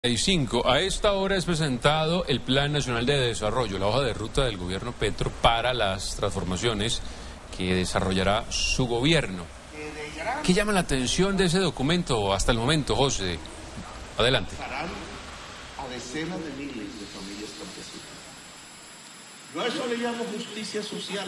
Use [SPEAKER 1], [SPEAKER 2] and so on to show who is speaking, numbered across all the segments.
[SPEAKER 1] A esta hora es presentado el Plan Nacional de Desarrollo, la hoja de ruta del gobierno Petro para las transformaciones que desarrollará su gobierno. ¿Qué llama la atención de ese documento hasta el momento, José? Adelante.
[SPEAKER 2] A decenas de miles de familias campesinas. Yo a eso le llamo justicia social.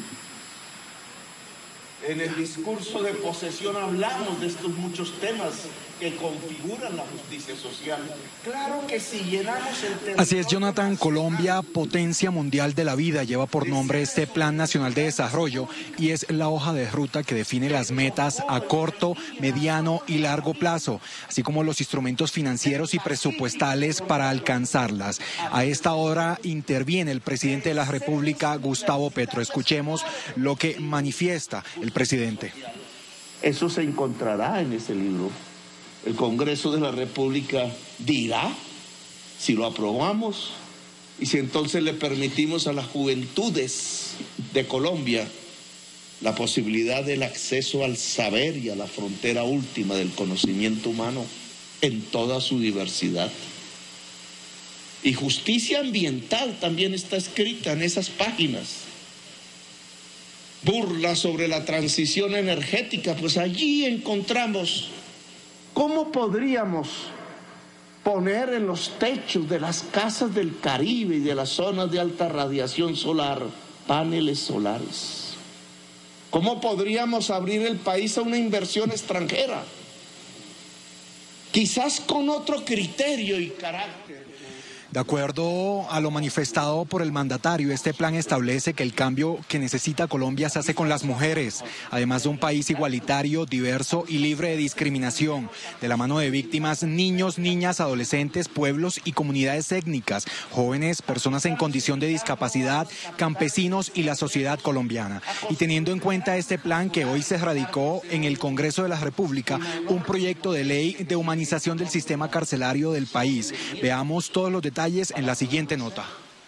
[SPEAKER 2] En el discurso de posesión hablamos de estos muchos temas que configuran la justicia social. Claro que si llenamos el territorio...
[SPEAKER 3] Así es, Jonathan. Colombia, potencia mundial de la vida, lleva por nombre este Plan Nacional de Desarrollo y es la hoja de ruta que define las metas a corto, mediano y largo plazo, así como los instrumentos financieros y presupuestales para alcanzarlas. A esta hora interviene el presidente de la República, Gustavo Petro. Escuchemos lo que manifiesta el presidente.
[SPEAKER 2] Eso se encontrará en ese libro. El Congreso de la República dirá si lo aprobamos y si entonces le permitimos a las juventudes de Colombia la posibilidad del acceso al saber y a la frontera última del conocimiento humano en toda su diversidad. Y justicia ambiental también está escrita en esas páginas. Burla sobre la transición energética, pues allí encontramos cómo podríamos poner en los techos de las casas del Caribe y de las zonas de alta radiación solar paneles solares. ¿Cómo podríamos abrir el país a una inversión extranjera? Quizás con otro criterio y carácter.
[SPEAKER 3] De acuerdo a lo manifestado por el mandatario, este plan establece que el cambio que necesita Colombia se hace con las mujeres, además de un país igualitario, diverso y libre de discriminación, de la mano de víctimas, niños, niñas, adolescentes, pueblos y comunidades étnicas, jóvenes, personas en condición de discapacidad, campesinos y la sociedad colombiana. Y teniendo en cuenta este plan que hoy se radicó en el Congreso de la República, un proyecto de ley de humanización del sistema carcelario del país. Veamos todos los detalles en la siguiente nota.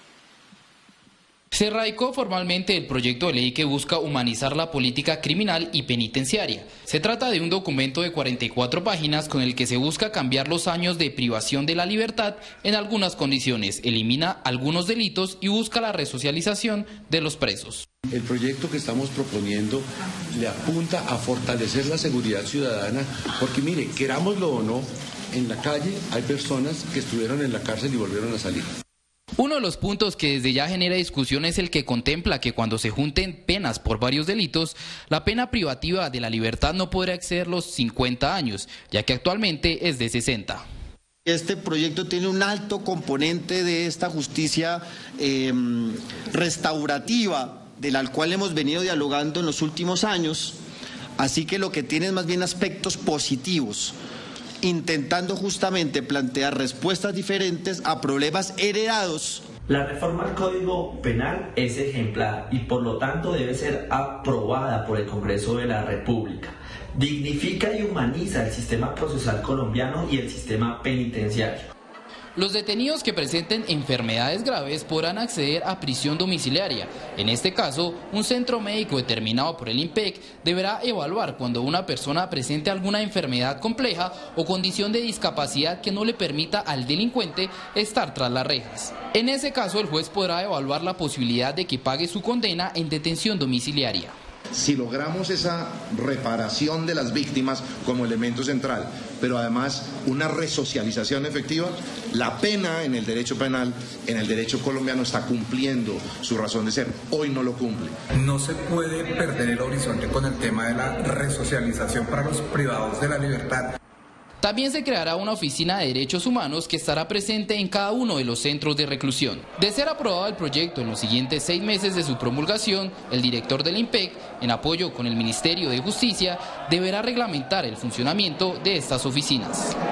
[SPEAKER 4] Se radicó formalmente el proyecto de ley que busca humanizar la política criminal y penitenciaria. Se trata de un documento de 44 páginas con el que se busca cambiar los años de privación de la libertad en algunas condiciones, elimina algunos delitos y busca la resocialización de los presos.
[SPEAKER 5] El proyecto que estamos proponiendo le apunta a fortalecer la seguridad ciudadana, porque mire, querámoslo o no, en la calle hay personas que estuvieron en la cárcel y volvieron a salir.
[SPEAKER 4] Uno de los puntos que desde ya genera discusión es el que contempla que cuando se junten penas por varios delitos, la pena privativa de la libertad no podrá exceder los 50 años, ya que actualmente es de 60.
[SPEAKER 6] Este proyecto tiene un alto componente de esta justicia restaurativa, de la cual hemos venido dialogando en los últimos años, así que lo que tiene es más bien aspectos positivos, intentando justamente plantear respuestas diferentes a problemas heredados.
[SPEAKER 7] La reforma al Código Penal es ejemplar y por lo tanto debe ser aprobada por el Congreso de la República. Dignifica y humaniza el sistema procesal colombiano y el sistema penitenciario.
[SPEAKER 4] Los detenidos que presenten enfermedades graves podrán acceder a prisión domiciliaria. En este caso, un centro médico determinado por el INPEC deberá evaluar cuando una persona presente alguna enfermedad compleja o condición de discapacidad que no le permita al delincuente estar tras las rejas. En ese caso, el juez podrá evaluar la posibilidad de que pague su condena en detención domiciliaria.
[SPEAKER 8] Si logramos esa reparación de las víctimas como elemento central, pero además una resocialización efectiva, la pena en el derecho penal, en el derecho colombiano está cumpliendo su razón de ser. Hoy no lo cumple.
[SPEAKER 9] No se puede perder el horizonte con el tema de la resocialización para los privados de la libertad.
[SPEAKER 4] También se creará una oficina de derechos humanos que estará presente en cada uno de los centros de reclusión. De ser aprobado el proyecto en los siguientes 6 meses de su promulgación, el director del INPEC, en apoyo con el Ministerio de Justicia, deberá reglamentar el funcionamiento de estas oficinas.